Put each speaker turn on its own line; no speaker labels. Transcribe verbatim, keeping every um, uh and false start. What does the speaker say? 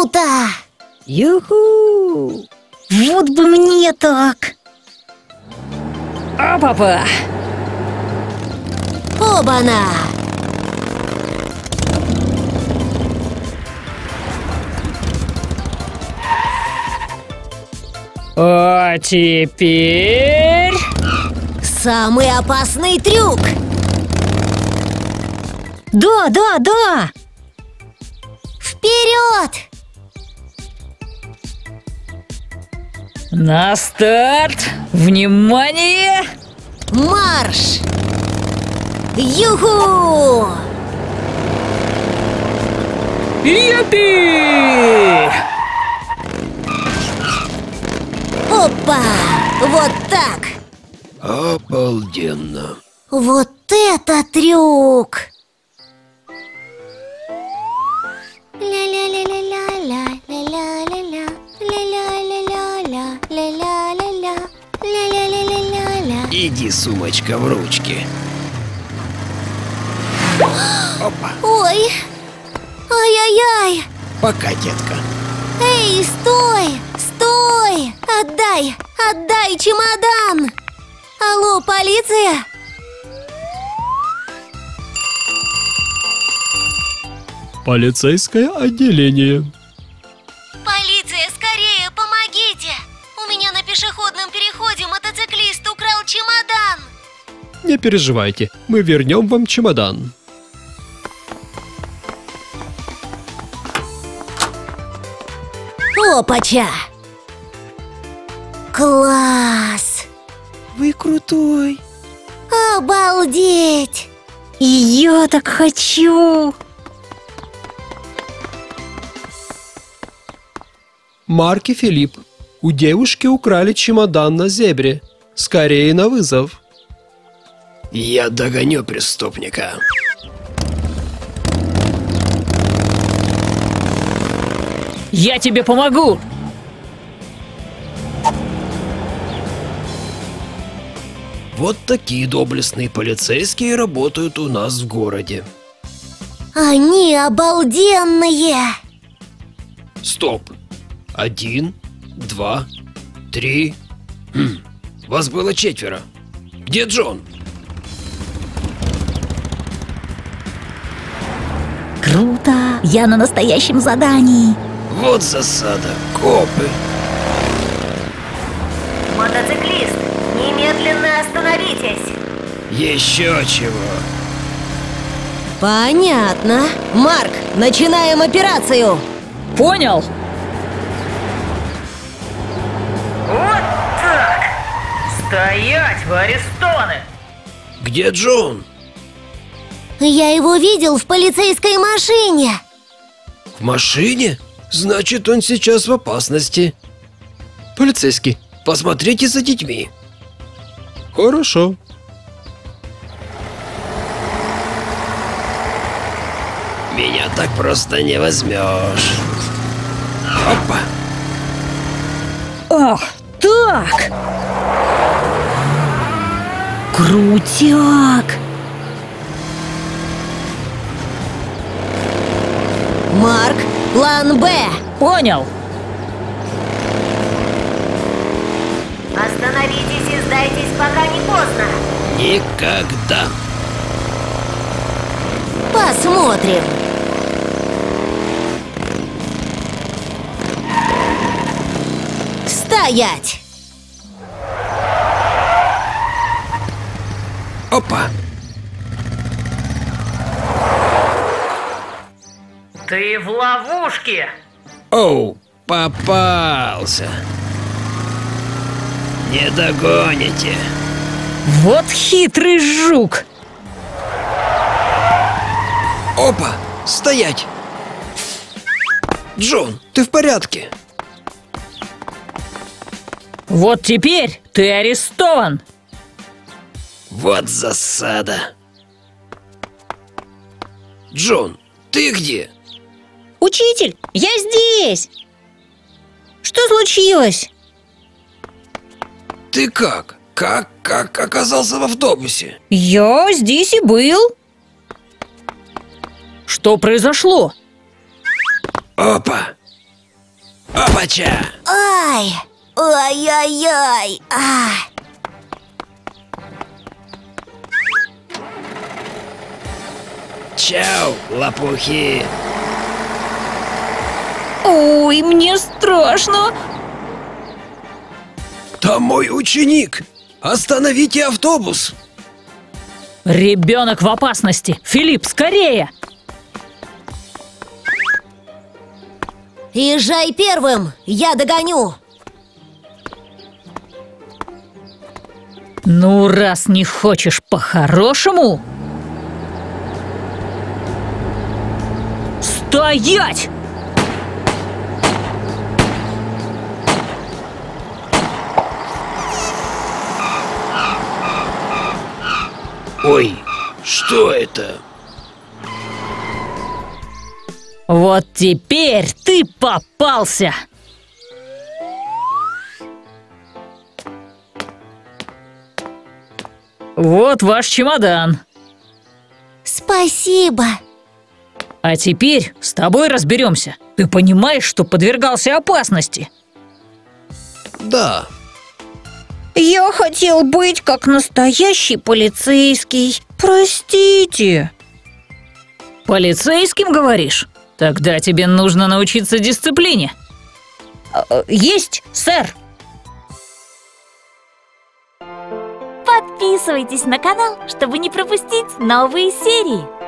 Круто!
Юху! Вот бы мне так! А, папа!
Оба-на!
А теперь...
Самый опасный трюк!
Да, да, да!
Вперед!
На старт! Внимание!
Марш! Юху!
Юпи!
Опа! Вот так!
Обалденно.
Вот это трюк!
Иди, сумочка, в ручки. Опа.
Ой! Ай-яй-яй!
Пока, детка.
Эй, стой! Стой! Отдай! Отдай чемодан! Алло, полиция?
Полицейское отделение.
Полиция, скорее, помогите! У меня на пешеходном переходе мотоциклист украл чемодан!
Не переживайте, мы вернем вам чемодан.
Опача! Класс!
Вы крутой.
Обалдеть!
И я так хочу!
Марк и Филипп, у девушки украли чемодан на зебре. Скорее на вызов.
Я догоню преступника.
Я тебе помогу!
Вот такие доблестные полицейские работают у нас в городе.
Они обалденные!
Стоп. Один, два, три. Хм. Вас было четверо. Где Джон?
Круто! Я на настоящем задании!
Вот засада. Копы.
Мотоциклист, немедленно остановитесь!
Еще чего.
Понятно. Марк, начинаем операцию!
Понял? Вот так! Стоять, вы арестованы!
Где Джон?
Я его видел в полицейской машине!
В машине? Значит, он сейчас в опасности. Полицейский, посмотрите за детьми.
Хорошо.
Меня так просто не возьмешь. Опа.
Ах, так! Крутяк!
Марк, план Б!
Понял!
Остановитесь и сдайтесь, пока не поздно!
Никогда.
Посмотрим! Стоять!
Опа.
Ты в ловушке!
Оу, попался. Не догоните.
Вот хитрый жук!
Опа, стоять. Джон, ты в порядке?
Вот теперь ты арестован!
Вот засада. Джон, ты где?
Учитель, я здесь! Что случилось?
Ты как? Как, как оказался в автобусе?
Я здесь и был. Что произошло?
Опа! Опача!
Ай! Ай-яй-яй! А!
Чау, лопухи!
Ой, мне страшно.
Там мой ученик! Остановите автобус!
Ребенок в опасности. Филипп, скорее!
Езжай первым, я догоню.
Ну, раз не хочешь по-хорошему... Стоять!
Ой, что это?
Вот теперь ты попался! Вот ваш чемодан.
Спасибо.
А теперь с тобой разберемся. Ты понимаешь, что подвергался опасности?
Да.
Я хотел быть как настоящий полицейский. Простите. Полицейским, говоришь? Тогда тебе нужно научиться дисциплине. Есть, сэр.
Подписывайтесь на канал, чтобы не пропустить новые серии.